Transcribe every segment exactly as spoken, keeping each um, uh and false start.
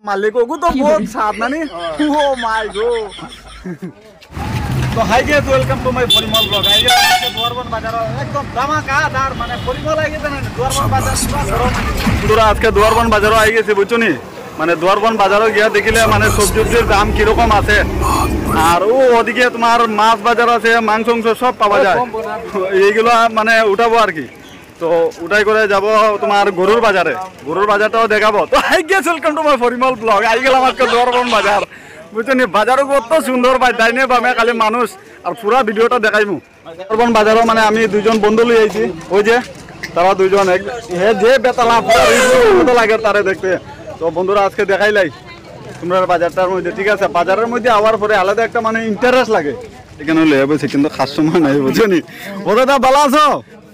मालिकों को तो बहुत साथ ना नहीं ओ माय गॉड तो hi guys welcome to my Parimal blog आई आज द्वारबन बाजार एकदम धमाकादार माने परिमल आई गेছে না द्वारबन बाजार পুরো আজকে द्वारबन বাজারও আই গেছে বুঝছো নি মানে द्वारबन বাজারও গিয়া দেখিলে মানে সবজির দাম কি রকম আছে আর ও ওদিকে তোমার মাছ বাজার আছে মাংস মাংস সব পাওয়া যায় এইগুলো মানে উঠাবো আর কি তো উঠাই করে যাব তোমার গরুর বাজারে গরুর বাজারটাও দেখাবো তো hi guys welcome to my Parimal blog আই গেলাম আজকে द्वारबन বাজার বুঝছো নি বাজারও কত সুন্দর ভাই ডাইনে বামে খালি মানুষ আর পুরো ভিডিওটা দেখাইমু द्वारबन বাজারও মানে আমি দুইজন বন্ধু লই আইছি ওই যে তারা দুইজন হে যে বেতালা পুরো রিভিউ লাগে তারে দেখতে তো বন্ধুরা আজকে দেখাইলাই তোমরা বাজারটার মধ্যে ঠিক আছে বাজারের মধ্যে আওয়ার পরে আলাদা একটা মানে ইন্টারেস্ট লাগে এখানে লয়ে বসে কিন্তু খাস সময় নাই বুঝছো নি ওটা ভালো আছো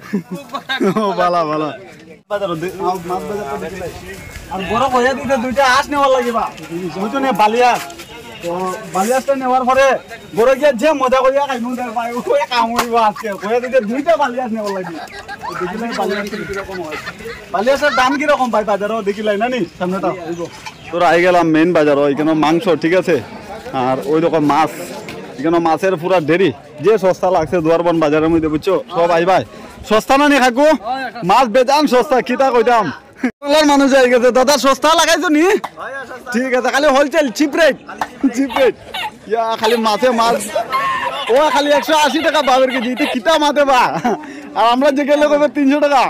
ও ভালো ভালো বাজার মাছ বাজারটা দেখিলাই আর বড় কইয়া দিতে দুইটা হাঁস নেওয়ার লাগিবা বুঝছো নি বালিয়াস তো বালিয়াসটা নেওয়ার পরে বড় গিয়া যে মজা কইয়া খাইনু দে ভাই ওই কামড়িব আজকে কইয়া দিতে দুইটা বালিয়াস নেওয়ার লাগি দেখিলাই বালিয়াস কি রকম হয় বালিয়াসের দাম কি রকম ভাই বাজারও দেখিলাই না নি সামনেটা হইবো তোরা আই গেলাম মেইন বাজারও এখানে মাংস ঠিক আছে আর ওই রকম মাছ এখানে মাছের পুরা দেরি যে সস্তা লাগছে द्वारबन বাজারের মধ্যে বুঝছো সব আই ভাই সস্তা না নি কাকু মাছ বেজান সস্তা কিটা কইতাম মানুষ আই গেছে দাদা সস্তা লাগাইছো নি ঠিক আছে খালি wholesale cheap rate cheap rate ইয়া খালি মাছে মাছ ও খালি একশো আশি টাকা বাবের কেজি এটা কিটা মাতে বা আর আমরা যে গেলে কবে তিনশো টাকা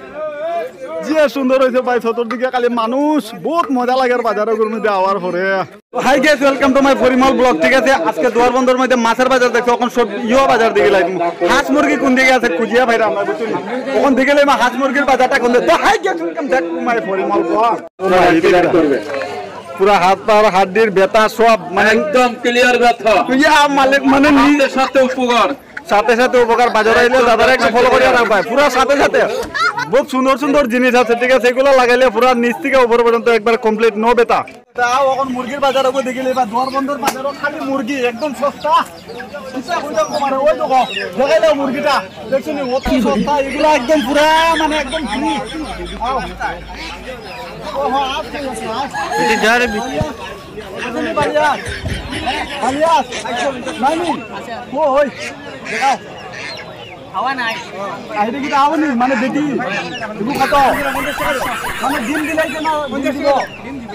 যে সুন্দর হয়েছে ভাই চতুর্দিকে খালি মানুষ বহুত মজা লাগে বাজারের মধ্যে আওয়ার পরে hi guys welcome to my Parimal vlog ঠিক আছে আজকে द्वारबंदर মধ্যে মাছের বাজার দেখো এখন সব ইয়ো বাজার দিকে লাইম হাঁস মুরগি কোন দিকে আছে খুঁজিয়া ভাইরা আমরা বুঝছি এখন দিকে লাইম হাঁস মুরগির বাজারটা কোন তো hi guys welcome back to my Parimal vlog করবে পুরা হাত পার হাড়ির ব্যথা সব মানে একদম ক্লিয়ার ব্যথা ইয়া মালিক মানে নিজের সাথে উপকার সাথে সাথে উপকার বাজার আইলে দাদারা একটু ফলো করিয়া রাখবাই পুরো সাথে সাথে বহুত সুন্দর সুন্দর জিনিস আছে ঠিক আছে এগুলো লাগাইলে পুরো নিচ থেকে উপর পর্যন্ত একবার কমপ্লিট নো বেতা তাও এখন মুরগির বাজারও দেখিলে বা द्वारबंदर বাজারও খালি মুরগি একদম সস্তা কিসা কইতাম তোমার ওই দেখো দেখাইলে মুরগিটা দেখছো নি কত সস্তা এগুলো একদম পুরো মানে একদম ফ্রি আও ও হ্যাঁ আজকে এটি যারে এখানে বালিয়া বালিয়া নানি ও হই দেখাও হাওয়া নাই আইরে কি দাও নি মানে দেখি তুমি কত মানে দিন দিলাই না দিন দিব দিন দিব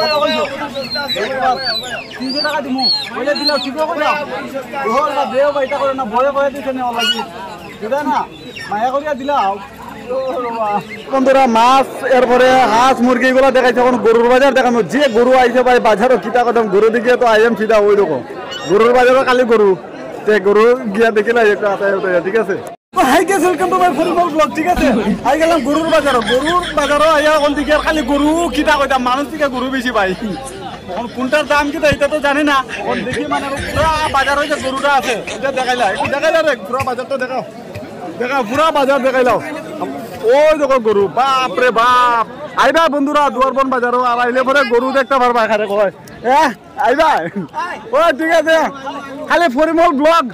তিনশো টাকা দিমু বলে দিলাও ঠিক করে ওহর না দেও বাইটা করে না ভয়ে ভয়ে দিছে না লাগি দিদা না মায়া করিয়া দিলাও বন্ধুরা মাছ এরপরে হাঁস মুরগি এগুলো দেখাইছে এখন গরুর বাজার দেখানো যে গরু আইছে ভাই বাজারও কিতা কদম গরু দিকে তো আইএম ফিদা ওই রকম গরুর বাজারও খালি গরু তে গরু গিয়া দেখিলা একটা আতায় উঠে ঠিক আছে hi guys welcome to my Parimal vlog ঠিক আছে আই গেলাম গরুর বাজার গরুর বাজারও আইয়া কোন দিকে খালি গরু কিতা কইতাম মানুষ থেকে গরু বেশি পাই এখন কোনটার দাম কিতা এটা তো জানি না এখন দেখি মানে পুরো বাজার হইছে গরুটা আছে এটা দেখাইলা একটু দেখাইলা রে পুরো বাজারটা দেখাও দেখাও পুরো বাজার দেখাইলাও ওই দেখো গরু বাপ রে বাপ আইবা বন্ধুরা द्वारबन বাজারও আর আইলে পরে গরু দেখতে পারবা এখানে কয় হ্যাঁ আইবা ও ঠিক আছে খালি পরিমল ব্লগ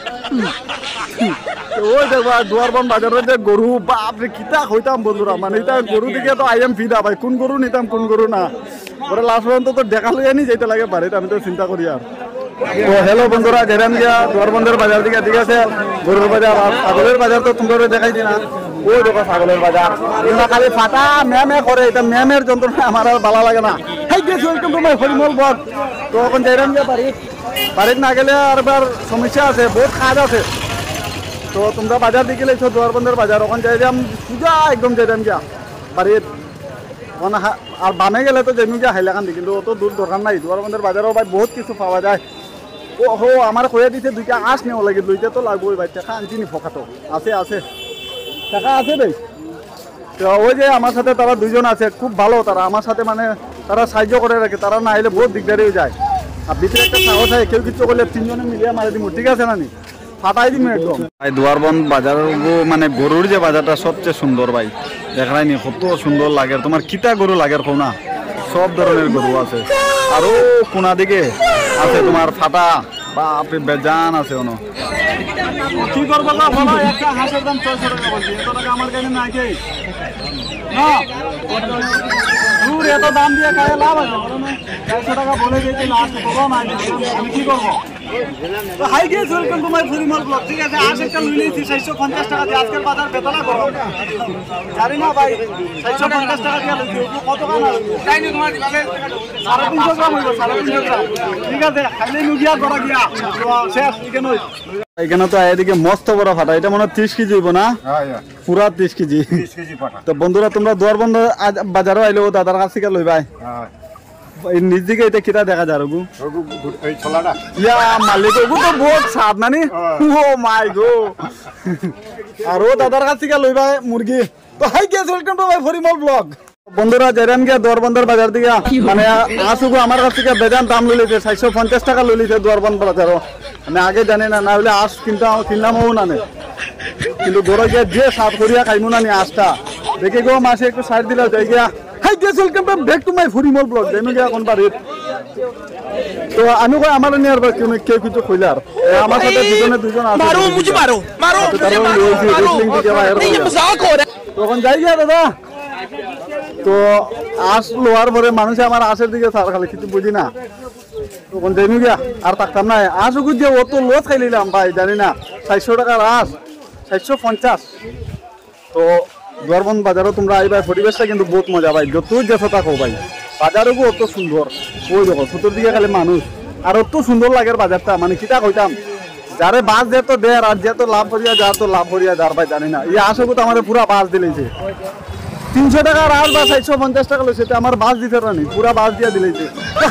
ওই দেখবা द्वारबन বাজারের যে গরু বাপ রে কিতা কইতাম বন্ধুরা মানে এটা গরু দিকে তো আইএম ফিদা ভাই কোন গরু নিতাম কোন গরু না পরে লাস্ট পর্যন্ত তো দেখা লইয়া নি যাইতে লাগে বাড়িতে আমি তো চিন্তা করি আর তো হ্যালো বন্ধুরা যেরাম গিয়া द्वारबंदर বাজার দিকে ঠিক আছে গরুর বাজার আর ছাগলের বাজার তো তোমরা দেখাই দি না ওই দেখো ছাগলের বাজার এগুলা খালি ফাটা ম্যামে করে এটা ম্যামের যন্ত্রণা আমার আর ভালো লাগে না hi guys welcome to my Parimal vlog তো এখন যাইরাম গিয়া বাড়ি বাড়িতে না গেলে আর বার সমস্যা আছে বহুত কাজ আছে তো তোমরা বাজার দিকে লাইছো द्वारबंदर বাজার ওখান যাইরাম পূজা একদম যাইরাম গিয়া বাড়িতে আর বামে গেলে তো যেমন গিয়া হাইলাকান দি কিন্তু অত দূর দরকার নাই द्वारबंदर বাজারও ভাই বহুত কিছু পাওয়া যায় ও হো আমার কইয়া দিতে দুইটা আঁশ নেওয়া লাগে দুইটা তো লাগবেই ভাই টাকা আনছি নি ফকাতো আছে আছে টাকা আছে ভাই তো ওই যে আমার সাথে তারা দুইজন আছে খুব ভালো তারা আমার সাথে মানে তারা সাহায্য করে রাখে তারা না আইলে বহুত দিগদারি হয়ে যায় আর ভিতরে একটা সাহস হয় কেউ কিছু করলে তিনজনে মিলিয়ে মারি দিব ঠিক আছে না নি ফাটাই দিম একদম ভাই द्वारबन বাজার মানে গরুর যে বাজারটা সবচেয়ে সুন্দর ভাই দেখাই নি কত সুন্দর লাগে তোমার কিতা গরু লাগে কোনা সব ধরনের গরু আছে আর ও কোনা দিকে আছে তোমার ফাটা বাপ রে বেজান আছে ওনো কি করব না বলো একটা হাঁসের দাম ছয়শো টাকা বলছি এত টাকা আমার কাছে নাই কে না দূর এত দাম দিয়ে খায় লাভ আছে বলো না? চারশো টাকা বলে দিয়েছি লাস্ট করবো না আমি কি করবো? তো hi guys welcome to my Parimal vlog. ঠিক আছে, আজ একটা লুই নিয়েছি চারশো পঞ্চাশ টাকা দিয়ে। আজকের বাজার বেতলা করো জানি না ভাই, চারশো পঞ্চাশ টাকা দিয়ে লুই কত গ্রাম সাড়ে তিনশো গ্রাম হইব, সাড়ে তিনশো গ্রাম। ঠিক আছে, খাইলে নুগিয়া করা গিয়া শেষ এখানে। এখানে তো এদিকে মস্ত বড় ফাটা, এটা মনে হয় ত্রিশ কেজি হইব না? পুরা ত্রিশ কেজি। তো বন্ধুরা তোমরা দুয়ার বন্ধ বাজারও আইলো দাদার কাছ থেকে লই ভাই। নিজ দিকে এটা কিটা দেখা যায় রঘু ইয়া মালিক ওগু তো বহুত স্বাদ নানি। ও মাই গো, আর ও দাদার কাছ থেকে লই ভাই মুরগি। তো hi guys welcome to my Parimal vlog. বন্ধুরা যাইরাম গিয়া দোয়ারবন্দর বাজার দিকে, মানে আসুগু আমার কাছ থেকে বেজান দাম লইছে, চারশো পঞ্চাশ টাকা লইছে দোয়ারবন্দ বাজারও। আমি আগে জানি না, না হলে আস কিনতে কিনলামও না, কিন্তু ধরো গিয়া যে সাত করিয়া খাইমু না নি আশটা দেখে গো মাসে একটু সাইড দিলে যাই গিয়া। Hi guys welcome back to my Parimal vlog. যাইমু গিয়া কোন বাড়ির। তো আমি কই আমার নিয়ার বা কেউ কেউ কিছু কইলার আমার সাথে দুজনে দুজন আছে, মারো মুঝে মারো মারো তখন যাই গিয়া দাদা। তো আস লোয়ার পরে মানুষে আমার আশের দিকে সার খালি কিছু বুঝি না, তখন যাইমু গিয়া আর থাকতাম না। আস ওগুর দিয়ে অত লস খাই নিলাম ভাই, জানি না চারশো টাকার আস চারশো পঞ্চাশ। তো দোয়ারবন্দ বাজারও তোমরা আইবা, পরিবেশটা কিন্তু বহুত মজা ভাই, যতই যেতে থাকো ভাই বাজারও অত সুন্দর। ওই দেখো ছোটোর দিকে খালি মানুষ, আর অত সুন্দর লাগে বাজারটা, মানে কিটা কইতাম যারে বাস দে তো দে, আর যে তো লাভ করিয়া যার তো লাভ করিয়া যার ভাই জানি না। এই আসবো তো আমার পুরা বাস দিলেছে তিনশো টাকার আর বা চারশো পঞ্চাশ টাকা লইছে, আমার বাস দিতে রানি পুরা বাস দিয়া দিলেছে।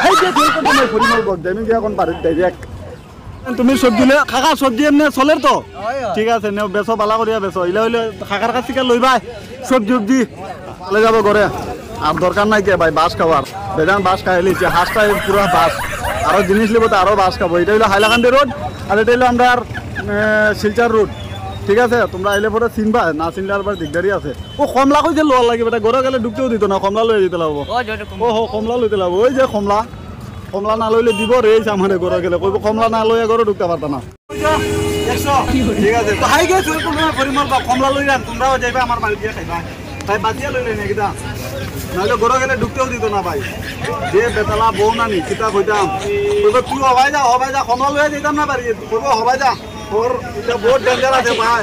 এখন বাড়ির ডাইরেক্ট তুমি সবজি খাকা সবজি এমনি চলের তো ঠিক আছে, নেও বেচো বালা করিয়া বেচো। ইলে হইলে খাকার কাছ থেকে লই ভাই সবজি উবজি চলে যাবো ঘরে, আর দরকার নাই কে ভাই বাস খাওয়ার। বেজান বাস খাই লিছে, হাঁসটা পুরা বাস, আরো জিনিস লিব তো আরো বাস খাবো। এটা হইলো হাইলাকান্দি রোড, আর এটা হইলো আমরা শিলচর রোড। ঠিক আছে, তোমরা আইলে পরে চিনবা, না চিনলে আর দিগদারি আছে। ও কমলা কইছে লোয়ার লাগে বেটা, ঘরে গেলে ঢুকতেও দিত না, কমলা লই যেতে লাগবো। ও হো কমলা লইতে লাগবো, ওই যে কমলা কমলা না লইলে দিব রে আমার ঘরে গেলে, কইব কমলা না লইয়া ঘরে ঢুকতে পারত না। ঠিক আছে, তো হাই গেছ পরিমল বা কমলা লই যান, তোমরাও যাইবা আমার বাড়ি দিয়ে খাইবা ভাই, বাজিয়া লইলে না কিটা, নাহলে ঘরে গেলে ঢুকতেও দিত না ভাই। যে বেতলা বউ না নি কিতা কইতাম, কইব তুই হবাই যা হবাই যা, কমলা লইয়া যেতাম না বাড়ি, কইব হবাই যা ওর এটা বহুত ডেঞ্জার আছে ভাই।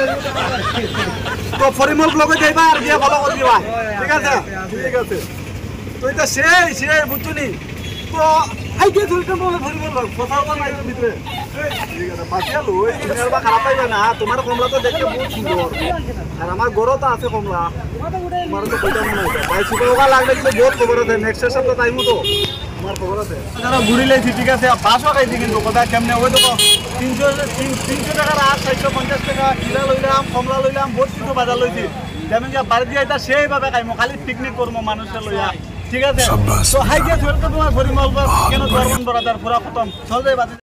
তো পরিমল ব্লগে যাইবা আর গিয়ে ফলো করে দিবা। ঠিক আছে ঠিক আছে, তো এটা সেই সেই বুঝছো নি। তো hi guys welcome to my Parimal vlog. কোথাও তো নাই ভিতরে, ঠিক আছে বাঁচিয়া লই, তুমি আর বা খারাপ পাইবে না। তোমার কমলা তো দেখতে বহুত সুন্দর, আর আমার গরও তো আছে কমলা, তোমার তো কইতাম না ভাই। সুযোগ লাগলে কিন্তু বহুত খবর আছে, নেক্সট সেশন তো টাইমও তো আমার খবর আছে। যারা ঘুরি লাইছি ঠিক আছে, বাসও খাইছি কিন্তু কোথায় কেমনে ওই তো তিনশো তিনশো টাকার আর চারশো পঞ্চাশ টাকা কিলা লইলাম, কমলা লইলাম, বহুত কিছু বাজার লইছি। যেমন যে বাড়ি দিয়ে এটা সেইভাবে খাইমো, খালি পিকনিক করবো মানুষটা লইয়া। ঠিক আছে, তো hi guys welcome to my Parimal vlog. কেন দরবন বরাদার পুরা খতম চল যাই বাজে।